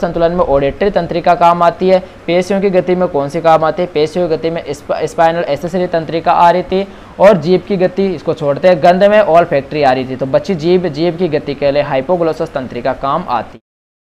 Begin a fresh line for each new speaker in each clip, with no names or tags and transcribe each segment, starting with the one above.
संतुलन में ऑडिटरी तंत्रिका काम आती है। पेशियों की गति में कौन सी काम आती है? पेशियों की गति में स्पाइनल एक्सेसरी तंत्रिका आ रही थी। और जीभ की गति, इसको छोड़ते हैं, गंध में ऑल फैक्ट्री आ रही थी। तो बच्ची जीभ की गति के लिए हाइपोग्लोसस तंत्रिका काम आती।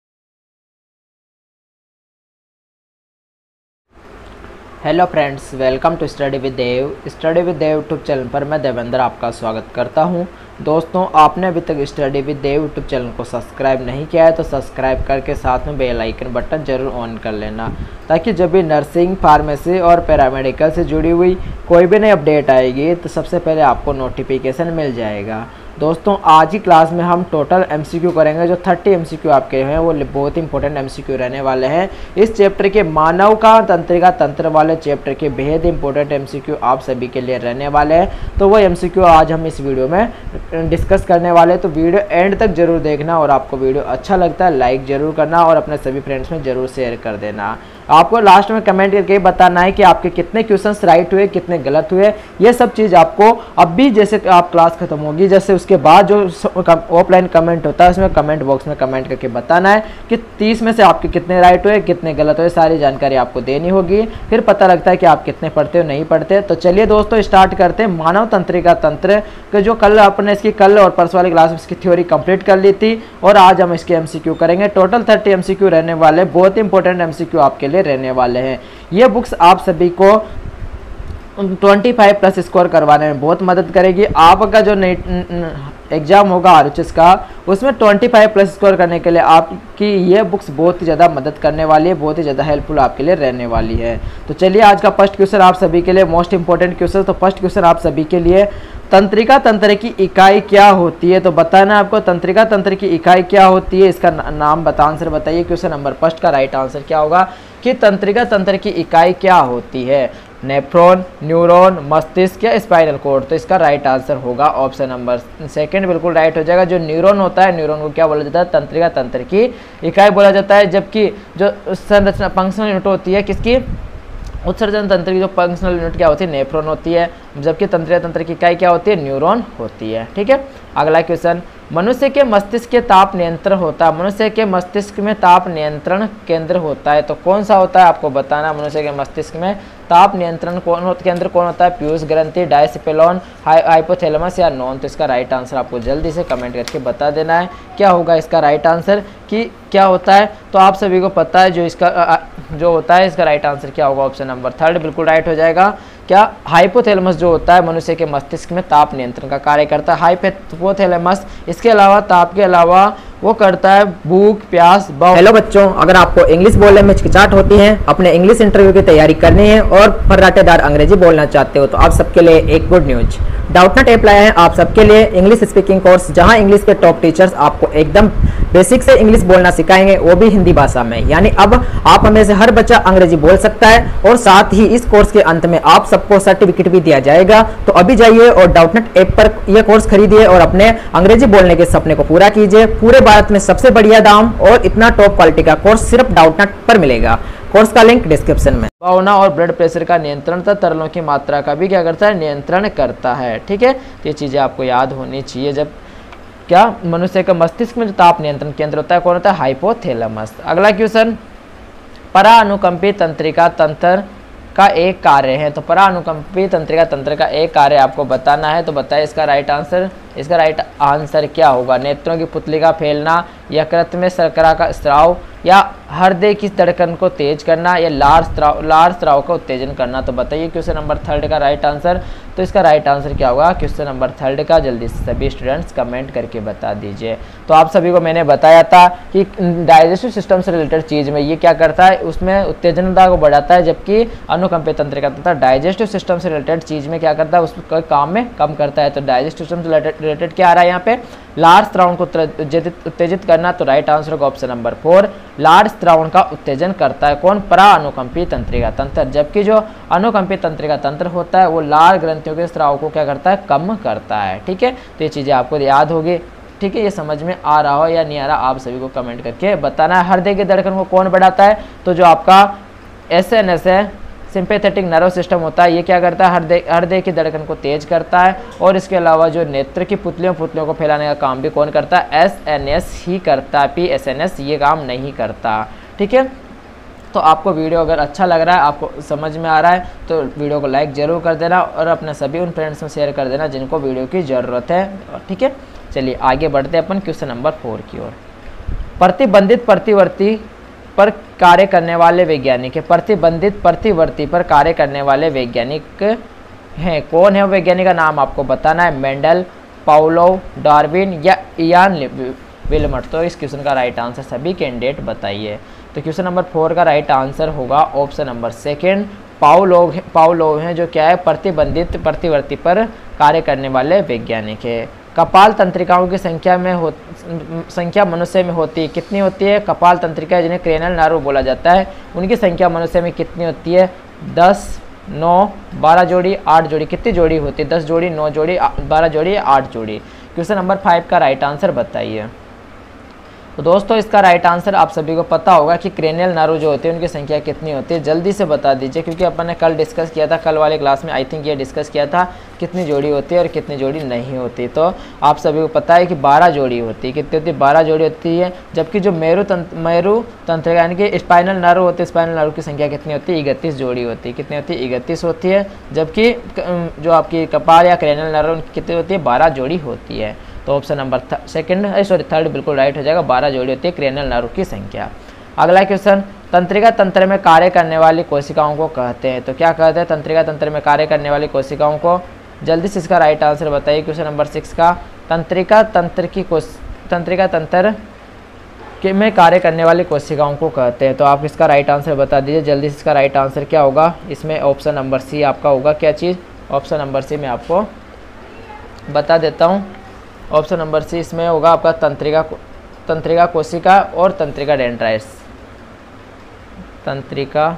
Hello friends, welcome to study with Dev YouTube channel पर मैं देवेंद्र आपका स्वागत करता हूं। दोस्तों, आपने अभी तक study with Dev YouTube channel को सब्सक्राइब नहीं किया है तो सब्सक्राइब करके साथ में बेल आइकन बटन जरूर ऑन कर लेना, ताकि जब भी नर्सिंग, फार्मेसी और पैरामेडिकल से जुड़ी हुई कोई भी नई अपडेट आएगी तो सबसे पहले आपको नोटिफिकेशन मिल जाएगा। दोस्तों, आज की क्लास में हम टोटल एमसीक्यू करेंगे। जो 30 एमसीक्यू आपके हैं वो बहुत ही इंपॉर्टेंट एमसीक्यू रहने वाले हैं। इस चैप्टर के मानव का तंत्रिका तंत्र वाले चैप्टर के बेहद इंपॉर्टेंट एमसीक्यू आप सभी के लिए रहने वाले हैं। तो वो एमसीक्यू आज हम इस वीडियो में डिस्कस करने वाले हैं। तो वीडियो एंड तक जरूर देखना, और आपको वीडियो अच्छा लगता है लाइक जरूर करना और अपने सभी फ्रेंड्स में जरूर शेयर कर देना। आपको लास्ट में कमेंट करके बताना है कि आपके कितने क्वेश्चंस राइट हुए, कितने गलत हुए। ये सब चीज़ आपको अब भी, जैसे आप क्लास खत्म होगी, जैसे उसके बाद जो ऑफलाइन कमेंट होता है उसमें कमेंट बॉक्स में कमेंट करके बताना है कि 30 में से आपके कितने राइट हुए, कितने गलत हुए। सारी जानकारी आपको देनी होगी, फिर पता लगता है कि आप कितने पढ़ते हो, नहीं पढ़ते। तो चलिए दोस्तों, स्टार्ट करते हैं। मानव तंत्रिका तंत्र के जो कल आपने इसकी कल और परसों वाली क्लास में इसकी थ्योरी कंप्लीट कर ली थी, और आज हम इसके एमसीक्यू करेंगे। टोटल 30 एमसीक्यू रहने वाले, बहुत इंपॉर्टेंट एमसीक्यू आपके लिए रहने वाले हैं। ये बुक्स आप सभी को 25+ स्कोर करवाने में बहुत मदद करेगी। आपका जो एग्जाम होगा आरएचएस का, उसमें 25+ स्कोर करने के लिए आपकी ये बुक्स बहुत ही ज़्यादा मदद करने वाली है, बहुत ही ज़्यादा हेल्पफुल आपके लिए रहने वाली है। तो चलिए, आज का फर्स्ट क्वेश्चन आप सभी के लिए मोस्ट इंपॉर्टेंट क्वेश्चन। तो फर्स्ट क्वेश्चन आप सभी के लिए, तंत्रिका तंत्र की इकाई क्या होती है? तो बताना है आपको तंत्रिका तंत्र की इकाई क्या होती है, इसका नाम आंसर बताइए। क्वेश्चन नंबर फर्स्ट का राइट आंसर क्या होगा कि तंत्रिका तंत्र की इकाई क्या होती है? नेफ्रॉन, न्यूरॉन, मस्तिष्क या स्पाइनल कॉर्ड? तो इसका राइट आंसर होगा ऑप्शन नंबर सेकंड, बिल्कुल राइट हो जाएगा। जो न्यूरॉन होता है, न्यूरॉन को क्या बोला जाता है? तंत्रिका तंत्र की इकाई बोला जाता है। जबकि जो संरचना फंक्शनल यूनिट होती है किसकी? उत्सर्जन तंत्र की जो फंक्शनल यूनिट क्या होती है? नेफ्रॉन होती है। जबकि तंत्रिका तंत्र की इकाई क्या होती है? न्यूरॉन होती है। ठीक है, अगला क्वेश्चन, मनुष्य के मस्तिष्क के ताप नियंत्रण होता है। मनुष्य के मस्तिष्क में ताप नियंत्रण केंद्र होता है, तो कौन सा होता है आपको बताना। मनुष्य के मस्तिष्क में ताप नियंत्रण केंद्र कौन होता है? पीयूष ग्रंथि, डायसिपेलॉन, हाइपोथैलेमस या नॉन? तो इसका राइट आंसर आपको जल्दी से कमेंट करके बता देना है क्या होगा इसका राइट आंसर, कि क्या होता है। तो आप सभी को पता है जो इसका जो होता है, इसका राइट आंसर क्या होगा? ऑप्शन नंबर थर्ड बिल्कुल राइट हो जाएगा। क्या? हाइपोथैलेमस जो होता है मनुष्य के मस्तिष्क में ताप नियंत्रण का कार्य करता है। हाइपोथैलेमस इसके अलावा, ताप के अलावा, वो करता है भूख, प्यास, भूख। हेलो बच्चों, अगर आपको इंग्लिश बोलने में हिचकिचाहट होती है, अपने इंग्लिश इंटरव्यू की तैयारी करनी है और फर्राटेदार अंग्रेजी बोलना चाहते हो, तो आप सबके लिए एक गुड न्यूज, डाउटनेट ऐप लाया है आप सबके लिए इंग्लिश स्पीकिंग कोर्स, जहां इंग्लिश के टॉप टीचर्स आपको एकदम बेसिक से इंग्लिश बोलना सिखाएंगे, वो भी हिंदी भाषा में। यानी अब आप हमें से हर बच्चा अंग्रेजी बोल सकता है, और साथ ही इस कोर्स के अंत में आप सबको सर्टिफिकेट भी दिया जाएगा। तो अभी जाइए और डाउटनेट ऐप पर यह कोर्स खरीदिए और अपने अंग्रेजी बोलने के सपने को पूरा कीजिए। पूरे भारत में सबसे बढ़िया दाम और इतना टॉप क्वालिटी का कोर्स सिर्फ डाउटनेट पर मिलेगा। कोर्स का लिंक डिस्क्रिप्शन में। भावना और ब्लड प्रेशर का नियंत्रण तथा तरलों की मात्रा का भी क्या करता है? नियंत्रण करता है। ठीक है, तो ये चीजें आपको याद होनी चाहिए। जब क्या मनुष्य का मस्तिष्क में जो ताप नियंत्रण केंद्र होता है कौन होता है? हाइपोथैलेमस। अगला क्वेश्चन, परानुकंपी तंत्रिका तंत्र का एक कार्य है। तो परानुकंपी तंत्रिका तंत्र का एक कार्य आपको बताना है, तो बताइए इसका राइट आंसर। इसका राइट आंसर क्या होगा? नेत्रों की पुतली का फैलना, यकृत में शर्करा का स्राव, या हृदय की धड़कन को तेज करना, या लार स्राव का उत्तेजन करना? तो बताइए क्वेश्चन नंबर थर्ड का राइट आंसर। तो इसका राइट आंसर क्या होगा क्वेश्चन नंबर थर्ड का? जल्दी से सभी स्टूडेंट्स कमेंट करके बता दीजिए। तो आप सभी को मैंने बताया था कि डाइजेस्टिव सिस्टम से रिलेटेड चीज में ये क्या करता है? उसमें उत्तेजनता को बढ़ाता है, जबकि अनुकंपित तंत्रिका तंत्र डाइजेस्टिव सिस्टम से रिलेटेड चीज में क्या करता है? उसका काम में कम करता है। तो डाइजेस्टिव सिस्टम से रिलेटेड क्या आ रहा है यहाँ पे? लार स्राव को उत्तेजित करना। तो राइट आंसर होगा ऑप्शन नंबर 4, लार स्राव का उत्तेजन करता है कौन? परानुकंपी तंत्रिका तंत्र। जबकि जो अनुकंपित तंत्रिका तंत्र होता है वो लार ग्रंथियों के स्राव को क्या करता है? कम करता है। ठीक है, तो ये चीजें आपको याद होगी। ठीक है, ये समझ में आ रहा हो या नहीं आ रहा, आप सभी को कमेंट करके बताना है। हृदय की धड़कन को कौन बढ़ाता है? तो जो आपका SNS है, सिंपैथेटिक नर्व सिस्टम होता है, ये क्या करता है? हृदय की धड़कन को तेज करता है। और इसके अलावा जो नेत्र की पुतलियों को फैलाने का काम भी कौन करता है? SNS ही करता है, PSNS ये काम नहीं करता। ठीक है। तो आपको वीडियो अगर अच्छा लग रहा है, आपको समझ में आ रहा है, तो वीडियो को लाइक ज़रूर कर देना और अपने सभी उन फ्रेंड्स में शेयर कर देना जिनको वीडियो की ज़रूरत है, ठीक है। चलिए आगे बढ़ते हैं अपन क्वेश्चन नंबर 4 की ओर। प्रतिबंधित प्रतिवर्ती पर कार्य करने वाले वैज्ञानिक है। प्रतिबंधित प्रतिवर्ती पर कार्य करने वाले वैज्ञानिक हैं। कौन है वो वैज्ञानिक का नाम आपको बताना है। मेंडल, पाउलोव, डार्विन या इयान विल्मट। तो इस क्वेश्चन का राइट आंसर सभी कैंडिडेट बताइए। तो क्वेश्चन नंबर 4 का राइट आंसर होगा ऑप्शन नंबर सेकेंड, पाउलोव हैं, जो क्या है प्रतिबंधित प्रतिवर्ती पर कार्य करने वाले वैज्ञानिक है। कपाल तंत्रिकाओं की संख्या मनुष्य में होती है, कितनी होती है। कपाल तंत्रिका जिन्हें क्रेनल नार्व बोला जाता है, उनकी संख्या मनुष्य में कितनी होती है। 10, 9, 12 जोड़ी, 8 जोड़ी। कितनी जोड़ी होती है। 10 जोड़ी, 9 जोड़ी, 12 जोड़ी, 8 जोड़ी। क्वेश्चन नंबर 5 का राइट आंसर बताइए। तो दोस्तों इसका राइट आंसर आप सभी को पता होगा कि क्रेनियल नर्व जो होते हैं उनकी संख्या कितनी होती है। जल्दी से बता दीजिए, क्योंकि अपन ने कल डिस्कस किया था, कल वाले क्लास में आई थिंक ये डिस्कस किया था कितनी जोड़ी होती है और कितनी जोड़ी नहीं होती। तो आप सभी को पता है कि 12 जोड़ी होती है। कितनी होती है। 12 जोड़ी होती है। जबकि जो मेरु तंत्र यानी कि स्पाइनल नर्व होते हैं, स्पाइनल नर्व की संख्या कितनी होती है। 31 जोड़ी होती है। कितनी होती है। 31 होती है। जबकि जो आपकी कपाल या क्रेनियल नर्व उनकी कितनी होती है। 12 जोड़ी होती है। तो ऑप्शन नंबर थर्ड बिल्कुल राइट हो जाएगा। 12 जोड़ी होती है क्रेनियल नर्व की संख्या। अगला क्वेश्चन, तंत्रिका तंत्र में कार्य करने वाली कोशिकाओं को कहते हैं। तो क्या कहते हैं। तंत्रिका तंत्र में कार्य करने वाली कोशिकाओं को। जल्दी से इसका राइट आंसर बताइए। क्वेश्चन नंबर 6 का, तंत्रिका तंत्र में कार्य करने वाली कोशिकाओं को कहते हैं। तो आप इसका राइट आंसर बता दीजिए जल्दी से। इसका राइट आंसर क्या होगा। इसमें ऑप्शन नंबर सी आपका होगा। क्या चीज़। ऑप्शन नंबर सी मैं आपको बता देता हूँ। ऑप्शन नंबर सी इसमें होगा आपका तंत्रिका कोशिका और तंत्रिका डेंड्राइट्स। तंत्रिका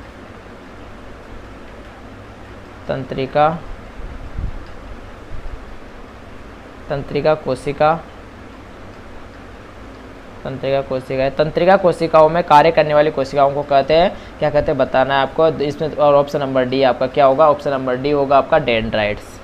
कोशिका तंत्रिका कोशिकाओं में कार्य करने वाली कोशिकाओं को कहते हैं। क्या कहते हैं बताना है आपको इसमें। और ऑप्शन नंबर डी आपका क्या होगा। ऑप्शन नंबर डी होगा आपका डेंड्राइट्स।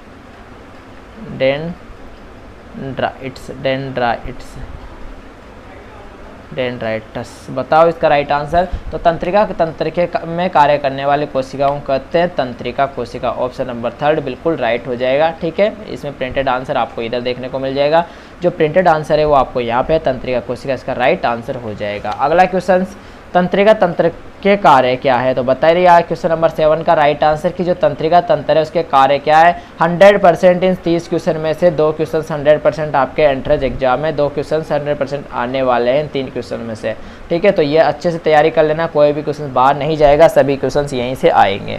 डेंड्राइट्स बताओ इसका राइट आंसर। तो तंत्रिका तंत्र में कार्य करने वाले कोशिकाओं कहते हैं तंत्रिका कोशिका। ऑप्शन नंबर थर्ड बिल्कुल राइट हो जाएगा। ठीक है, इसमें प्रिंटेड आंसर आपको इधर देखने को मिल जाएगा। जो प्रिंटेड आंसर है वो आपको यहाँ पे तंत्रिका कोशिका इसका राइट आंसर हो जाएगा। अगला क्वेश्चन, तंत्रिका तंत्र के कार्य क्या है। तो बताइए यार क्वेश्चन नंबर 7 का राइट आंसर की जो तंत्रिका तंत्र है उसके कार्य क्या है। 100% इन 30 क्वेश्चन में से 2 क्वेश्चन 100% आपके एंट्रेंस एग्जाम में 2 क्वेश्चन 100% आने वाले हैं इन 3 क्वेश्चन में से। ठीक है, तो ये अच्छे से तैयारी कर लेना, कोई भी क्वेश्चन बाहर नहीं जाएगा, सभी क्वेश्चन यहीं से आएंगे।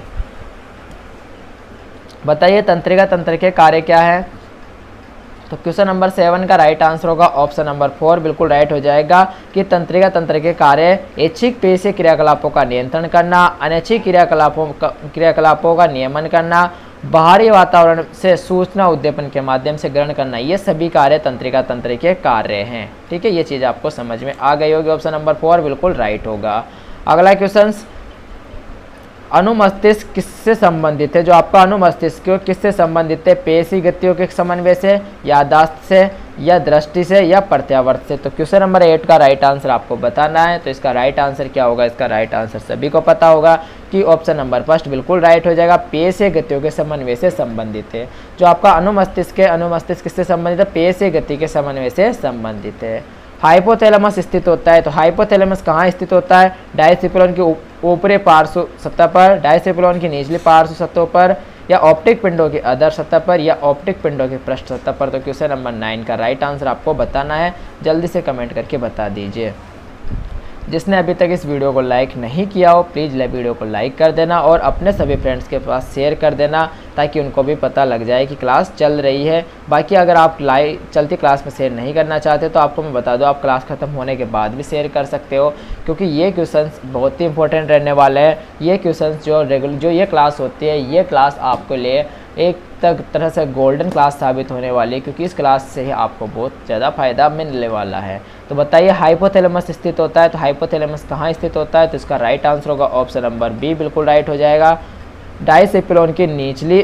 बताइए तंत्रिका तंत्र के कार्य क्या है। तो क्वेश्चन नंबर 7 का राइट आंसर होगा ऑप्शन नंबर 4 बिल्कुल राइट हो जाएगा कि तंत्रिका तंत्र के कार्य ऐच्छिक पेशीय क्रियाकलापों का नियंत्रण करना, अनैच्छिक क्रियाकलापों का नियमन करना, बाहरी वातावरण से सूचना उद्दीपन के माध्यम से ग्रहण करना, ये सभी कार्य तंत्रिका तंत्र के कार्य हैं। ठीक है, ये चीज़ आपको समझ में आ गई होगी। ऑप्शन नंबर 4 बिल्कुल राइट होगा। अगला क्वेश्चन, अनुमस्तिष्क किससे संबंधित है। जो आपका अनुमस्तिष्क किससे संबंधित है। पेशी गतियों के समन्वय से, याददाश्त से, या दृष्टि से, या प्रत्यावर्त से। तो क्वेश्चन नंबर 8 का राइट आंसर आपको बताना है। तो इसका राइट आंसर क्या होगा। इसका राइट आंसर सभी को पता होगा कि ऑप्शन नंबर 1 बिल्कुल राइट हो जाएगा, पेशीय गतियों के समन्वय से संबंधित है। जो आपका अनुमस्तिष्क किससे संबंधित है। पेशीय गति के समन्वय से संबंधित है। हाइपोथैलेमस स्थित होता है। तो हाइपोथैलेमस कहाँ स्थित होता है। डायसिप्लिन के ऊपरी पार्श्व सतह पर, डायसिप्लिन की निचली पार्श्व सतह पर, या ऑप्टिक पिंडों की अधर सतह पर, या ऑप्टिक पिंडों की पृष्ठ सतह पर। तो क्वेश्चन नंबर 9 का राइट आंसर आपको बताना है, जल्दी से कमेंट करके बता दीजिए। जिसने अभी तक इस वीडियो को लाइक नहीं किया हो प्लीज़ वीडियो को लाइक कर देना और अपने सभी फ्रेंड्स के पास शेयर कर देना, ताकि उनको भी पता लग जाए कि क्लास चल रही है। बाकी अगर आप चलती क्लास में शेयर नहीं करना चाहते तो आपको मैं बता दूं, आप क्लास ख़त्म होने के बाद भी शेयर कर सकते हो, क्योंकि ये क्वेश्चंस बहुत ही इंपॉर्टेंट रहने वाले हैं। ये क्वेश्चंस जो ये क्लास होती है, ये क्लास आपके लिए एक तरह से गोल्डन क्लास साबित होने वाली है, क्योंकि इस क्लास से ही आपको बहुत ज़्यादा फायदा मिलने वाला है। तो बताइए हाइपोथैलेमस स्थित होता है। तो हाइपोथैलेमस कहाँ स्थित होता है। तो इसका राइट आंसर होगा ऑप्शन नंबर बी बिल्कुल राइट हो जाएगा। डायसिप्लिन की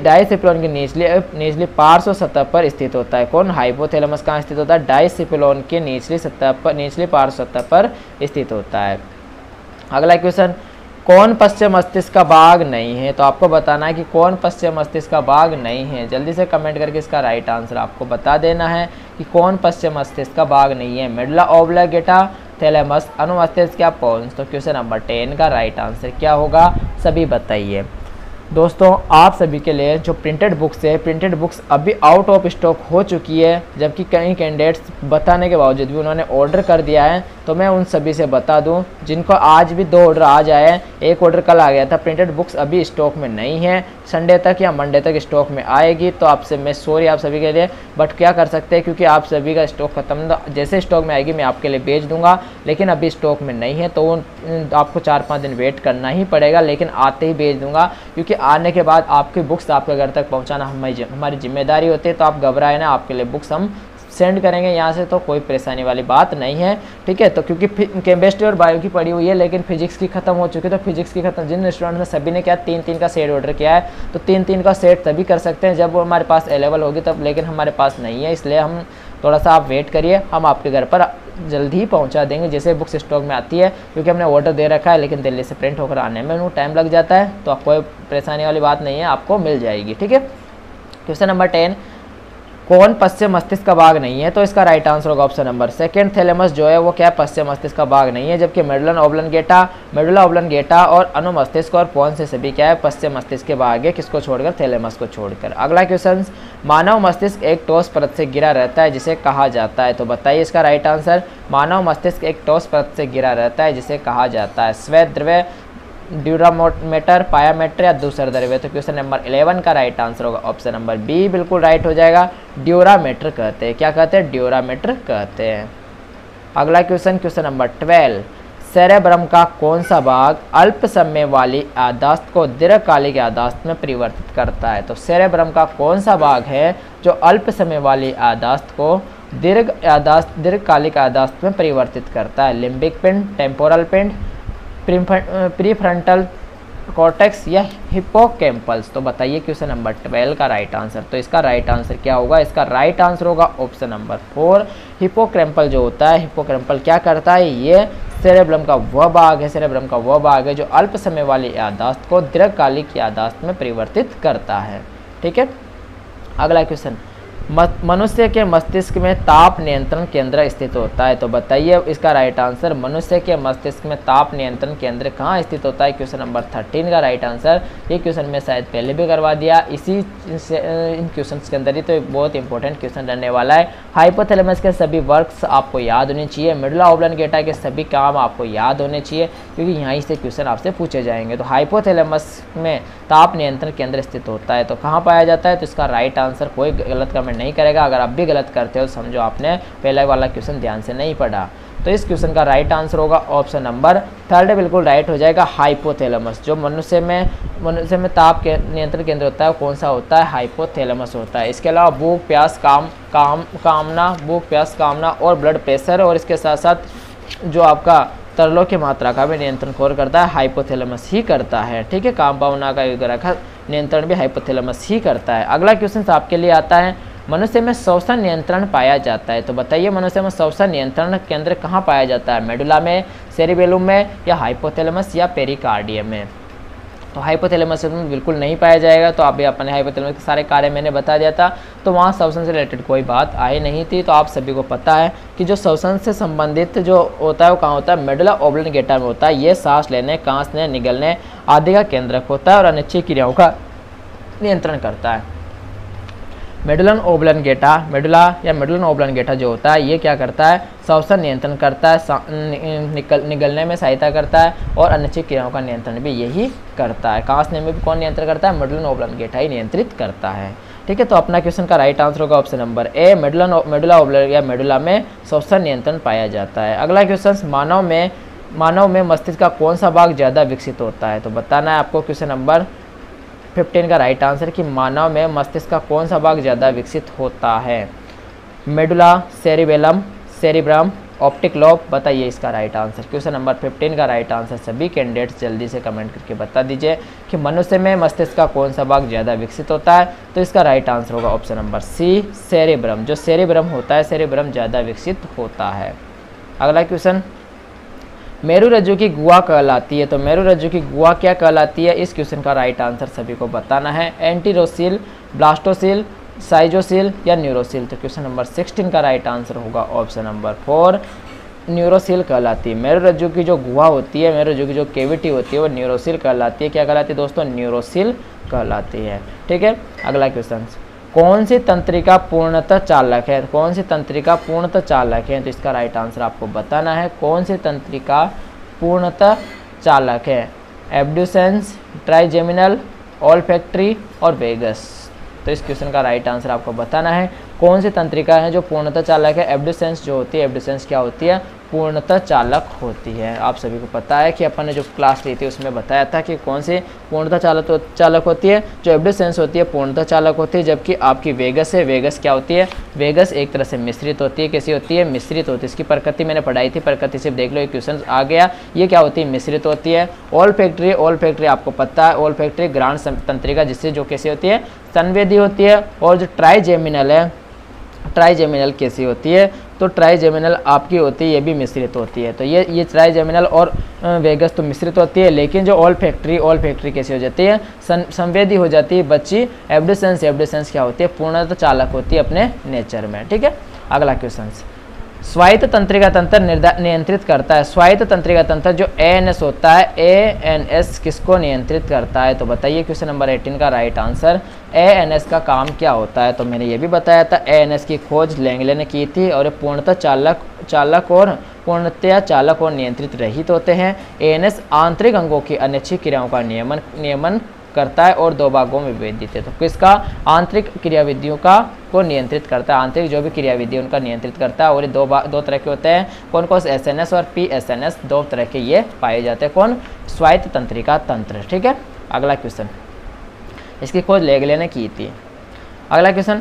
निचली पार्श्व सतह पर स्थित होता है। कौन। हाइपोथैलेमस कहाँ स्थित होता है। डायसिप्लिन की निचली पार्श्व सतह पर स्थित होता है। अगला क्वेश्चन, कौन पश्चिम मस्तिष्क का भाग नहीं है? तो आपको बताना है कि कौन पश्चिम मस्तिष्क का भाग नहीं है। जल्दी से कमेंट करके इसका राइट आंसर आपको बता देना है कि कौन पश्चिम मस्तिष्क का भाग नहीं है। मेडुला ऑब्लिंगेटा, थैलेमस, अनुमस्तिष्क या पोन्स? तो क्वेश्चन नंबर 10 का राइट आंसर क्या होगा, सभी बताइए। दोस्तों आप सभी के लिए जो प्रिंटेड बुक्स है, प्रिंटेड बुक्स अभी आउट ऑफ स्टॉक हो चुकी है, जबकि कई कैंडिडेट्स बताने के बावजूद भी उन्होंने ऑर्डर कर दिया है। तो मैं उन सभी से बता दूं जिनको आज भी 2 ऑर्डर आज आए हैं, एक ऑर्डर कल आ गया था, प्रिंटेड बुक्स अभी स्टॉक में नहीं है, संडे तक या मंडे तक स्टॉक में आएगी। तो आपसे मैं सॉरी आप सभी के लिए, बट क्या कर सकते हैं क्योंकि आप सभी का स्टॉक खत्म, जैसे स्टॉक में आएगी मैं आपके लिए भेज दूंगा, लेकिन अभी स्टॉक में नहीं है तो आपको 4-5 दिन वेट करना ही पड़ेगा, लेकिन आते ही भेज दूंगा क्योंकि आने के बाद आपकी बुक्स आपके घर तक पहुंचाना हमारी जिम्मेदारी होती है। तो आप घबराए ना, आपके लिए बुक्स हम सेंड करेंगे यहाँ से, तो कोई परेशानी वाली बात नहीं है, ठीक है। तो क्योंकि केमिस्ट्री और बायो की पड़ी हुई है, लेकिन फिजिक्स की खत्म हो चुकी है, तो फिजिक्स की खत्म, जिन स्टूडेंट ने सभी ने क्या 3-3 का सेट ऑर्डर किया है, तो 3-3 का सेट तभी कर सकते हैं जब वो हमारे पास अवेलेबल होगी तब, लेकिन हमारे पास नहीं है, इसलिए हम थोड़ा सा आप वेट करिए, हम आपके घर पर जल्दी ही पहुंचा देंगे जैसे बुक्स स्टॉक में आती है, क्योंकि हमने ऑर्डर दे रखा है, लेकिन दिल्ली से प्रिंट होकर आने में उन्हें टाइम लग जाता है। तो कोई परेशानी वाली बात नहीं है, आपको मिल जाएगी, ठीक है। क्वेश्चन नंबर 10, कौन पश्चिम मस्तिष्क का भाग नहीं है? तो इसका राइट आंसर होगा ऑप्शन नंबर सेकंड, थैलेमस जो है वो क्या पश्चिम मस्तिष्क का भाग नहीं है, जबकि मेडुला ऑब्लिंगेटा और अनुमस्तिष्क और पोन्स से सभी क्या है पश्चिम मस्तिष्क के भाग है, किसको छोड़कर, थैलेमस को छोड़कर। अगला क्वेश्चन, मानव मस्तिष्क एक ठोस परत से घिरा रहता है जिसे कहा जाता है? तो बताइए इसका राइट आंसर। मानव मस्तिष्क एक ठोस परत से घिरा रहता है जिसे कहा जाता है, श्वेत द्रव्य, ड्यूरामेटर, पायामेटर या दूसरा द्रव्य? तो क्वेश्चन नंबर 11 का राइट आंसर होगा ऑप्शन नंबर बी, बिल्कुल राइट हो जाएगा, ड्यूरामेटर कहते हैं। क्या कहते हैं? ड्यूरामेटर कहते हैं। अगला क्वेश्चन, क्वेश्चन नंबर 12, सेरेब्रम का कौन सा भाग अल्प समय वाली याददाश्त को दीर्घकालिक याददाश्त में परिवर्तित करता है? तो सेरेब्रम का कौन सा भाग है जो अल्प समय वाली याददाश्त को दीर्घकालिक याददाश्त में परिवर्तित करता है? लिम्बिक पिंड, टेम्पोरल पिंड, प्रीफ्रंटल कॉर्टेक्स या हिप्पोकैम्पल्स? तो बताइए क्वेश्चन नंबर 12 का राइट आंसर। तो इसका राइट आंसर क्या होगा? इसका राइट आंसर होगा ऑप्शन नंबर 4, हिप्पोकैम्पल जो होता है, हिप्पोकैम्पल क्या करता है, ये सेरेब्रम का वह भाग है, सेरेब्रम का वह भाग है जो अल्प समय वाली याददाश्त को दीर्घकालिक याददाश्त में परिवर्तित करता है, ठीक है। अगला क्वेश्चन, मनुष्य के मस्तिष्क में ताप नियंत्रण केंद्र स्थित होता है? तो बताइए इसका राइट आंसर। मनुष्य के मस्तिष्क में ताप नियंत्रण केंद्र कहाँ स्थित होता है? क्वेश्चन नंबर 13 का राइट आंसर। ये क्वेश्चन में शायद पहले भी करवा दिया, इसी इन क्वेश्चंस के अंदर ही, तो बहुत इंपॉर्टेंट क्वेश्चन रहने वाला है। हाइपोथैलेमस के सभी वर्क्स आपको याद होने चाहिए, मेडुला ऑब्लिंगेटा के सभी काम आपको याद होने चाहिए, क्योंकि यहीं से क्वेश्चन आपसे पूछे जाएंगे। तो हाइपोथैलेमस में ताप नियंत्रण केंद्र स्थित होता है, तो कहाँ पाया जाता है? तो इसका राइट आंसर, कोई गलत कमेंट नहीं करेगा, अगर आप भी गलत करते हो समझो आपने पहला वाला क्वेश्चन ध्यान से नहीं पढ़ा। तो इस क्वेश्चन का राइट आंसर होगा ऑप्शन नंबर 3, बिल्कुल राइट हो जाएगा, हाइपोथैलेमस। जो मनुष्य में ताप के नियंत्रण केंद्र होता है, कौन सा होता है? हाइपोथैलेमस होता है। इसके अलावा भूख प्यास कामना और ब्लड प्रेशर, और इसके साथ साथ जो आपका तरलों की मात्रा का भी नियंत्रण कौन करता है? हाइपोथैलेमस ही करता है, ठीक है। काम भावना का नियंत्रण भी हाइपोथैलेमस ही करता है। अगला क्वेश्चन आपके लिए आता है, मनुष्य में श्वसन नियंत्रण पाया जाता है? तो बताइए मनुष्य में श्वसन नियंत्रण केंद्र कहाँ पाया जाता है? मेडुला में, सेरिबेलम में, या हाइपोथैलेमस या पेरिकार्डियम में? तो हाइपोथैलेमस में बिल्कुल नहीं पाया जाएगा। तो अभी अपने हाइपोथैलेमस के सारे कार्य मैंने बता दिया था, तो वहाँ श्वसन से रिलेटेड कोई बात आई नहीं थी। तो आप सभी को पता है कि जो श्वसन से संबंधित जो होता है वो कहाँ होता है? मेडुला ऑब्लिंगेटा में होता है। ये सांस लेने, कांसने, निगलने आदि का केंद्रक होता है और अनिच्छा क्रियाओं का नियंत्रण करता है। मेडुला ऑब्लिंगेटा जो होता है ये क्या करता है? श्वसन नियंत्रण करता है, निगलने में सहायता करता है और अनिच्छा क्रियाओं का नियंत्रण भी यही करता है। कांसने में भी कौन नियंत्रण करता है? मेडुला ऑब्लिंगेटा ही नियंत्रित करता है, ठीक है। तो अपना क्वेश्चन का राइट आंसर होगा ऑप्शन नंबर ए, मेडुला में श्वसन नियंत्रण पाया जाता है। अगला क्वेश्चन, मानव में मस्तिष्क का कौन सा भाग ज़्यादा विकसित होता है? तो बताना है आपको क्वेश्चन नंबर 15 का राइट आंसर कि मानव में मस्तिष्क का कौन सा भाग ज़्यादा विकसित होता है? Medulla, cerebellum, cerebrum, optic lobe? बताइए इसका राइट आंसर। क्वेश्चन नंबर 15 का राइट आंसर सभी कैंडिडेट्स जल्दी से कमेंट करके बता दीजिए कि मनुष्य में मस्तिष्क का कौन सा भाग ज़्यादा विकसित होता है। तो इसका राइट आंसर होगा ऑप्शन नंबर सी, सेरिब्रम। जो सेरिब्रम होता है, सेरिब्रम ज़्यादा विकसित होता है। अगला क्वेश्चन, मेरू रज्जु की गुहा कहलाती है। तो मेरू रज्जु की गुहा क्या कहलाती है, इस क्वेश्चन का राइट आंसर सभी को बताना है। एंटीरोसिल, ब्लास्टोसिल, साइजोसिल या न्यूरोसिल। तो क्वेश्चन नंबर 16 का राइट आंसर होगा ऑप्शन नंबर 4, न्यूरोसिल कहलाती है। मेरू रज्जु की जो गुहा होती है, मेरू रज्जु की जो केविटी होती है वो न्यूरोसिल कहलाती है। क्या कहलाती है दोस्तों, न्यूरोसिल कहलाती है। ठीक है, अगला क्वेश्चन, कौन सी तंत्रिका पूर्णतः चालक है, कौन सी तंत्रिका पूर्णतः चालक है, तो इसका राइट आंसर आपको बताना है। कौन सी तंत्रिका पूर्णतः चालक है, एब्ड्यूसेंस, ट्राइजेमिनल, ऑल्फैक्टरी और वेगस। तो इस क्वेश्चन का राइट आंसर आपको बताना है। कौन सी तंत्रिका है जो पूर्णतः चालक है, एब्ड्यूसेंस जो होती है, एब्ड्यूसेंस क्या होती है, पूर्णतः चालक होती है। आप सभी को पता है कि अपन ने जो क्लास ली थी उसमें बताया था कि कौन सी पूर्णतः चालक होती है, जो एब्ड्यूसेंस होती है पूर्णतः चालक होती है, जबकि आपकी वेगस है, वेगस क्या होती है, वेगस एक तरह से मिश्रित होती है। कैसी होती है, मिश्रित होती है। इसकी प्रकृति मैंने पढ़ाई थी, प्रकृति से देख लो, एक क्वेश्चन आ गया। ये क्या होती है, मिश्रित होती है। ऑल्फैक्टरी, ऑल्फैक्टरी आपको पता है, ऑल्फैक्टरी ग्रांड तंत्रिका जिससे जो कैसी होती है, संवेदी होती है। और जो ट्राइजेमिनल है, ट्राइजेमिनल कैसी होती है, तो ट्राइजेमिनल आपकी होती है, ये भी मिश्रित होती है। तो ये ट्राइजेमिनल और वेगस तो मिश्रित होती है, लेकिन जो ऑल्फैक्टरी कैसी हो जाती है, संवेदी हो जाती है। बच्ची एब्ड्यूसेंस, एब्ड्यूसेंस क्या होती है, पूर्णतः चालक होती है अपने नेचर में। ठीक है, अगला क्वेश्चन, स्वायत्त तंत्रिका तंत्र नियंत्रित करता है। स्वायत्त तंत्रिका तंत्र जो एएनएस होता है, एएनएस किसको नियंत्रित करता है, तो बताइए क्वेश्चन नंबर 18 का राइट आंसर। एएनएस का काम क्या होता है, तो मैंने ये भी बताया था, एएनएस की खोज लैंगले ने की थी और पूर्णतः चालक और पूर्णतया चालक और नियंत्रित रहित होते हैं। एएनएस आंतरिक अंगों की अनैच्छिक क्रियाओं का नियमन करता है और दो भागों में विभाजित है। तो किसका, आंतरिक क्रियाविधियों का को नियंत्रित करता है, आंतरिक जो भी क्रियाविधि उनका नियंत्रित करता है। और ये दो तरह के होते हैं, कौन कौन से, एसएनएस और पीएसएनएस, दो तरह के ये पाए जाते हैं। कौन, स्वायत्त तंत्रिका तंत्र। ठीक है, अगला क्वेश्चन, इसकी खोज लेगले ने की थी। अगला क्वेश्चन,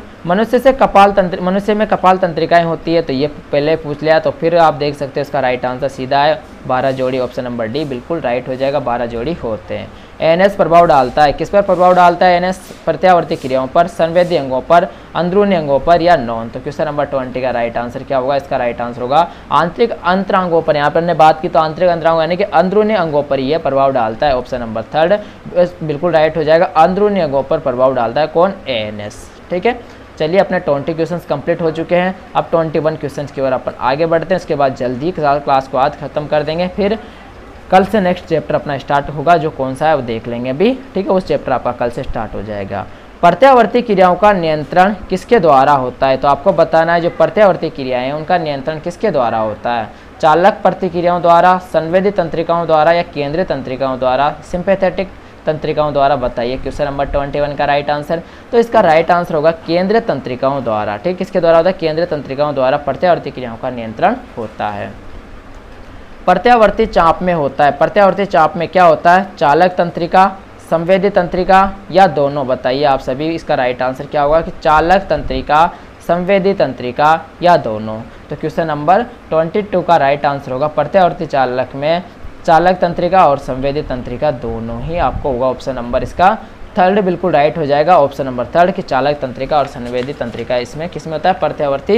मनुष्य में कपाल तंत्रिकाएं होती है, तो ये पहले पूछ लिया, तो फिर आप देख सकते हैं इसका राइट आंसर सीधा है 12 जोड़ी, ऑप्शन नंबर डी बिल्कुल राइट हो जाएगा। 12 जोड़ी होते हैं। एएनएस प्रभाव डालता है, किस पर प्रभाव डालता है एएनएस, प्रत्यावर्ती क्रियाओं पर, संवेदी अंगों पर, अंदरूनी अंगों पर या नॉन। तो क्वेश्चन नंबर 20 का राइट आंसर क्या होगा, इसका राइट आंसर होगा आंतरिक अंतरांगों पर। यहाँ पर हमने बात की तो आंतरिक अंतरांगों यानी कि अंदरूनी अंगों पर यह प्रभाव डालता है, ऑप्शन नंबर 3 बिल्कुल राइट हो जाएगा। अंदरूनी अंगों पर प्रभाव डालता है कौन, एएनएस। ठीक है, चलिए अपने 20 क्वेश्चंस कंप्लीट हो चुके हैं। अब 21 क्वेश्चंस की ओर अपन आगे बढ़ते हैं, उसके बाद जल्दी क्लास को आज खत्म कर देंगे। फिर कल से नेक्स्ट चैप्टर अपना स्टार्ट होगा, जो कौन सा है वो देख लेंगे अभी। ठीक है, उस चैप्टर आपका कल से स्टार्ट हो जाएगा। प्रत्यावर्ती क्रियाओं का नियंत्रण किसके द्वारा होता है, तो आपको बताना है जो प्रत्यावर्ती क्रियाएं हैं उनका नियंत्रण किसके द्वारा होता है, चालक प्रतिक्रियाओं द्वारा, संवेदी तंत्रिकाओं द्वारा या केंद्रीय तंत्रिकाओं द्वारा, सिंपैथेटिक तंत्रिकाओं द्वारा। बताइए क्वेश्चन नंबर 21 का राइट आंसर। तो इसका राइट आंसर होगा केंद्रीय तंत्रिकाओं द्वारा। ठीक, किसके द्वारा होता है, केंद्रीय तंत्रिकाओं द्वारा प्रत्यावर्ती क्रियाओं का नियंत्रण होता है। प्रत्यावर्ती चाप में होता है, प्रत्यावर्ती चाप में क्या होता है, चालक तंत्रिका, संवेदी तंत्रिका या दोनों। बताइए आप सभी, इसका राइट आंसर क्या होगा कि चालक तंत्रिका, संवेदी तंत्रिका या दोनों। तो क्वेश्चन नंबर 22 का राइट आंसर होगा प्रत्यावर्ती चालक में चालक तंत्रिका और संवेदी तंत्रिका दोनों ही आपको होगा। ऑप्शन नंबर इसका 3 बिल्कुल राइट हो जाएगा, ऑप्शन नंबर 3 कि चालक तंत्रिका और संवेदी तंत्रिका इसमें किसमें होता है,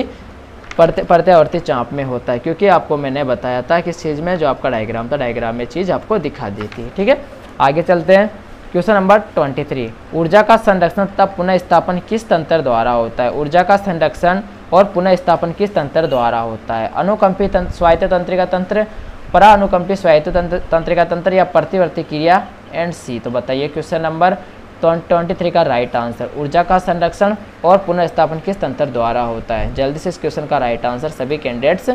प्रत्यावर्ती चाप में होता है। क्योंकि आपको मैंने बताया था कि इस चीज़ में जो आपका डायग्राम था, डायग्राम में चीज़ आपको दिखा दी थी। ठीक है, आगे चलते हैं। क्वेश्चन नंबर 23, ऊर्जा का संरक्षण तब पुनः स्थापन किस तंत्र द्वारा होता है, ऊर्जा का संरक्षण और पुनः स्थापन किस तंत्र द्वारा होता है, अनुकंपी स्वायत्त तंत्रिका तंत्र, परानुकंपी स्वायत्त तंत्रिका तंत्र या प्रतिवर्ती क्रिया एंड सी। तो बताइए क्वेश्चन नंबर 23 का राइट आंसर, ऊर्जा का संरक्षण और पुनः स्थापन किस तंत्र द्वारा होता है। जल्दी से इस क्वेश्चन का राइट आंसर सभी कैंडिडेट्स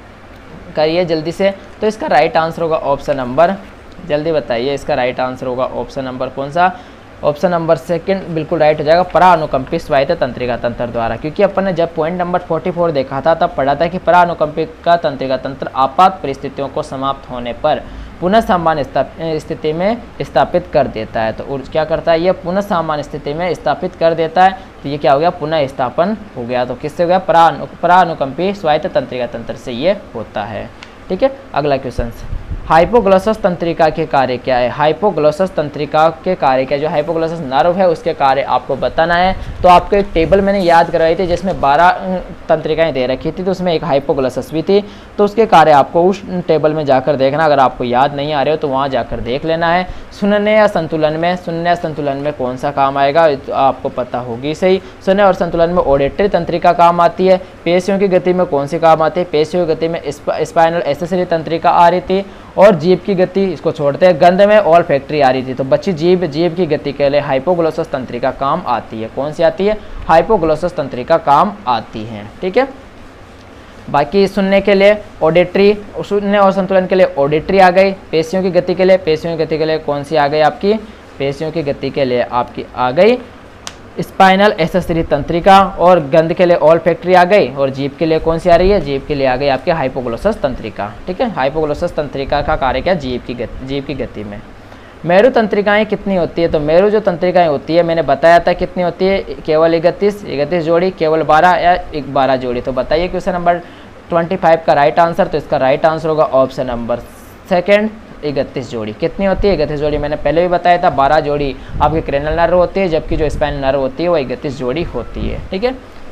करिए जल्दी से। तो इसका राइट आंसर होगा ऑप्शन नंबर, जल्दी बताइए, इसका राइट आंसर होगा ऑप्शन नंबर कौन सा, ऑप्शन नंबर 2 बिल्कुल राइट हो जाएगा, परानुकंपी स्वायत्त तंत्रिका तंत्र द्वारा। क्योंकि अपन ने जब पॉइंट नंबर 44 देखा था तब पढ़ा था कि परानुकंपिका तंत्रिका तंत्र आपात परिस्थितियों को समाप्त होने पर पुनः सामान्य स्थिति में स्थापित कर देता है। तो क्या करता है, ये पुनः सामान्य स्थिति में स्थापित कर देता है। तो ये क्या हो गया, पुनः स्थापन हो गया। तो किससे हो गया, परानुकंपी स्वायत्त तंत्रिका तंत्र से ये होता है। ठीक है, अगला क्वेश्चन, हाइपोग्लोसस तंत्रिका के कार्य क्या है। हाइपोग्लोसस तंत्रिका के कार्य क्या है, जो हाइपोग्लोसस नर्व है उसके कार्य आपको बताना है। तो आपको एक टेबल मैंने याद करवाई थी जिसमें 12 तंत्रिकाएं दे रखी थी, तो उसमें एक हाइपोग्लोसस भी थी। तो उसके कार्य आपको उस टेबल में जाकर देखना, अगर आपको याद नहीं आ रहे हो तो वहाँ जाकर देख लेना है। सुनने या संतुलन में कौन सा काम आएगा तो आपको पता होगी सही। सुनने और संतुलन में ऑडिटरी तंत्रिका काम आती है। पेशियों की गति में कौन सी काम आती है, पेशियों की गति में स्पाइनल एक्सेसरी तंत्रिका आ रही थी। और जीभ की गति इसको छोड़ते हैं, गंध में ऑल फैक्ट्री आ रही थी। तो बच्ची जीभ की गति के लिए हाइपोग्लोसस तंत्रिका काम आती है। कौन सी आती है, हाइपोग्लोसस तंत्रिका काम आती है। ठीक है, बाकी सुनने के लिए ऑडिटरी, सुनने और संतुलन के लिए ऑडिटरी आ गई। पेशियों की गति के लिए कौन सी आ गई आपकी, पेशियों की गति के लिए आपकी आ गई स्पाइनल एक्सेसरी तंत्रिका। और गंध के लिए ऑल फैक्ट्री आ गई। और जीभ के लिए कौन सी आ रही है, जीभ के लिए आ गई आपके हाइपोग्लोसस तंत्रिका। ठीक है, हाइपोग्लोसस तंत्रिका का कार्य क्या, जीभ की गति में। मेरु तंत्रिकाएं कितनी होती है, तो मेरु जो तंत्रिकाएं होती है मैंने बताया था कितनी होती है, केवल 31 जोड़ी, केवल 12 या 12 जोड़ी। तो बताइए क्वेश्चन नंबर 25 का राइट आंसर। तो इसका राइट आंसर होगा ऑप्शन नंबर सेकेंड, 31 जोड़ी। कितनी होती है, 31 जोड़ी। मैंने पहले भी बताया था 12 जोड़ी आपके क्रेनल नर्व होती है, जबकि जो स्पाइनल नर्व होती है वो 31 जोड़ी होती है। ठीक है,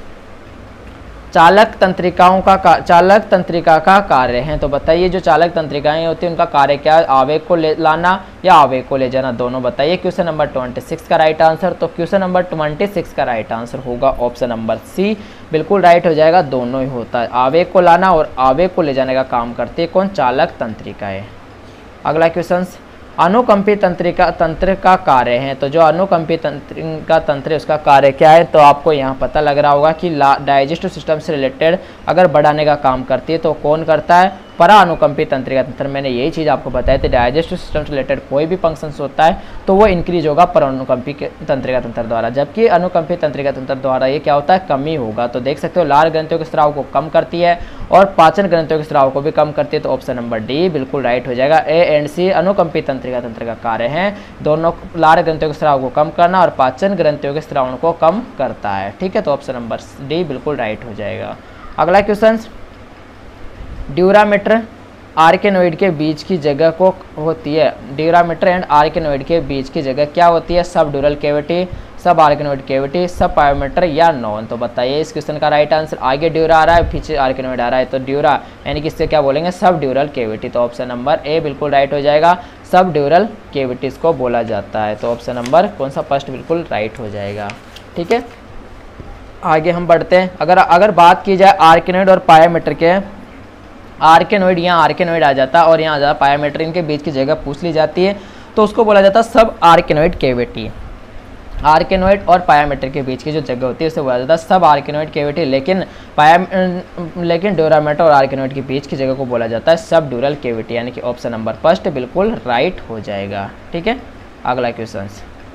चालक तंत्रिका का कार्य है। तो बताइए जो चालक तंत्रिकाएं होती है उनका कार्य क्या है, आवेग को ले लाना या आवेग को ले जाना, दोनों। बताइए क्वेश्चन नंबर 26 का राइट आंसर। तो क्वेश्चन नंबर 26 का राइट आंसर होगा ऑप्शन नंबर सी, बिल्कुल राइट हो जाएगा। दोनों ही होता है, आवेग को लाना और आवेग को ले जाने का काम करती है कौन, चालक तंत्रिकाएं। अगला क्वेश्चन, अनुकंपी तंत्र का कार्य है। तो जो अनुकंपी तंत्र है उसका कार्य क्या है, तो आपको यहाँ पता लग रहा होगा कि डाइजेस्टिव सिस्टम से रिलेटेड अगर बढ़ाने का काम करती है तो कौन करता है, परा अनुकंपी तंत्रिका तंत्र। मैंने यही चीज़ आपको बताई थी, डाइजेस्टिव सिस्टम से रिलेटेड कोई भी फंक्शंस होता है तो वो इंक्रीज होगा पर अनुकंपी तंत्रिका तंत्र द्वारा, जबकि अनुकंपी तंत्रिका तंत्र द्वारा ये क्या होता है, कमी होगा। तो देख सकते हो लार ग्रंथियों के स्राव को कम करती है और पाचन ग्रंथियों के स्राव को भी कम करती है। तो ऑप्शन नंबर डी बिल्कुल राइट हो जाएगा। ए एंड सी अनुकंपी तंत्रिका तंत्र का कार्य है, दोनों लार ग्रंथियों के स्राव को कम करना और पाचन ग्रंथियों के स्राव को कम करता है। ठीक है, तो ऑप्शन नंबर डी बिल्कुल राइट हो जाएगा। अगला क्वेश्चन, ड्यूरामीटर आर्केनोइड के बीच की जगह को होती है, ड्यूरामीटर एंड आर्केनोइड के बीच की जगह क्या होती है, सब ड्यूरल कैविटी, सब आर्केनोइड कैविटी, सब पायोमीटर या नॉन। तो बताइए इस क्वेश्चन का राइट आंसर। आगे ड्यूरा आ रहा है, पीछे आर्केनोइड आ रहा है, तो ड्यूरा यानी कि इससे क्या बोलेंगे, सब ड्यूरल कैविटी। तो ऑप्शन नंबर ए बिल्कुल राइट हो जाएगा, सब ड्यूरल कैविटीज को बोला जाता है। तो ऑप्शन नंबर कौन सा, फर्स्ट बिल्कुल राइट हो जाएगा। ठीक है, आगे हम बढ़ते हैं। अगर बात की जाए आर्केनोइड और पायोमीटर के, आर्केनोइड यहाँ आर्केनोइड आ जाता है और यहाँ आ जाता पायोमीटर, इनके बीच की जगह पूछ ली जाती है तो उसको बोला जाता है सब आर्केनोइड कैविटी। आर्केनोइड और पायोमीटर के बीच की जो जगह होती है उसे बोला जाता है सब आर्केनोइड कैविटी, लेकिन ड्यूरामीटर और आर्केनोइड के बीच की जगह को बोला जाता है सब ड्यूरल कैविटी, यानी कि ऑप्शन नंबर फर्स्ट बिल्कुल राइट हो जाएगा। ठीक है, अगला क्वेश्चन,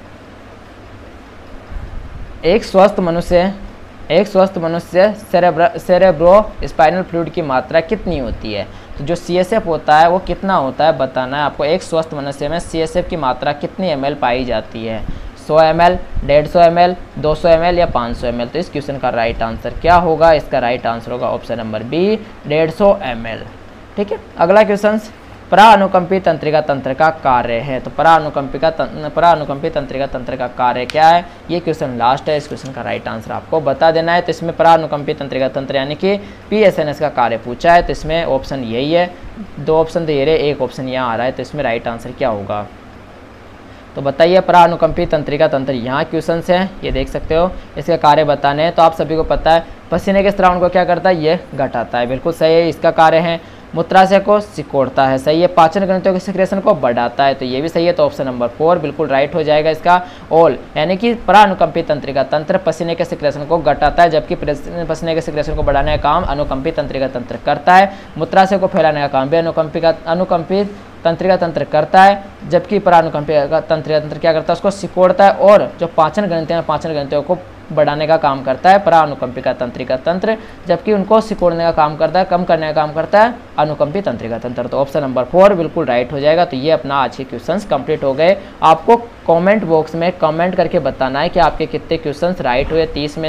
एक स्वस्थ मनुष्य सेरेब्रो स्पाइनल फ्लूइड की मात्रा कितनी होती है। तो जो CSF होता है वो कितना होता है बताना है आपको। एक स्वस्थ मनुष्य में CSF की मात्रा कितनी ml पाई जाती है, 100 ml, 150 ml, 200 ml या 500 ml। तो इस क्वेश्चन का राइट आंसर क्या होगा, इसका राइट आंसर होगा ऑप्शन नंबर बी, 150 ml। ठीक है, अगला क्वेश्चन, परानुकंपी तंत्रिका तंत्र का कार्य है। तो परानुकंपी तंत्रिका तंत्र का कार्य क्या है, ये क्वेश्चन लास्ट है, इस क्वेश्चन का राइट आंसर आपको बता देना है। तो इसमें परानुकंपी तंत्रिका तंत्र यानी कि PSNS का कार्य पूछा है, तो इसमें ऑप्शन यही है। 2 ऑप्शन दे रहे, एक ऑप्शन यहाँ आ रहा है, तो इसमें राइट आंसर क्या होगा। तो बताइए परानुकंपी तंत्रिका तंत्र, यहाँ क्वेश्चन है, ये देख सकते हो, इसके कार्य बताने हैं। तो आप सभी को पता है पसीने के स्राव को क्या करता है, ये घटाता है, बिल्कुल सही है, इसका कार्य है। मूत्राशय को सिकोड़ता है, सही है। पाचन ग्रंथियों के सिक्रेशन को बढ़ाता है, तो ये भी सही है। तो ऑप्शन नंबर 4 बिल्कुल राइट हो जाएगा इसका। ऑल यानी कि परानुकंपी तंत्रिका तंत्र पसीने के सिक्रेशन को घटाता है, जबकि पसीने के सिक्रेशन को बढ़ाने का काम अनुकंपी तंत्रिका तंत्र करता है। मूत्राशय को फैलाने का काम भी अनुकंपी तंत्रिका तंत्र करता है, जबकि परानुकंपी तंत्रिका तंत्र क्या करता है, उसको सिकोड़ता है। और जो पाचन ग्रंथियों को बढ़ाने का काम करता है परानुकंपिका तंत्रिका तंत्र, जबकि उनको सिकोड़ने का काम करता है, कम करने का काम करता है अनुकंपी तंत्रिका तंत्र। तो ऑप्शन नंबर 4 बिल्कुल राइट हो जाएगा। तो ये अपना आज के क्वेश्चंस कंप्लीट हो गए। आपको कमेंट बॉक्स में कमेंट करके बताना है कि आपके कितने क्वेश्चंस राइट हुए 30 में से।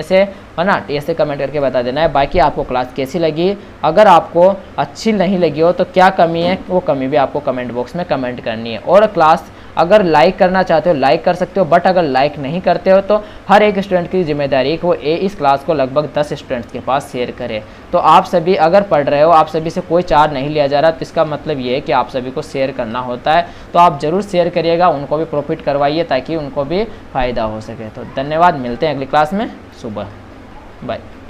है ना, ऐसे कमेंट करके बता देना है। बाकी आपको क्लास कैसी लगी, अगर आपको अच्छी नहीं लगी हो तो क्या कमी है, वो कमी भी आपको कमेंट बॉक्स में कमेंट करनी है। और क्लास अगर लाइक करना चाहते हो लाइक कर सकते हो, बट अगर लाइक नहीं करते हो तो हर एक स्टूडेंट की जिम्मेदारी है कि वो इस क्लास को लगभग 10 स्टूडेंट्स के पास शेयर करे। तो आप सभी अगर पढ़ रहे हो, आप सभी से कोई चार्ज नहीं लिया जा रहा, तो इसका मतलब ये है कि आप सभी को शेयर करना होता है। तो आप ज़रूर शेयर करिएगा, उनको भी प्रॉफिट करवाइए ताकि उनको भी फ़ायदा हो सके। तो धन्यवाद, मिलते हैं अगली क्लास में सुबह, बाय।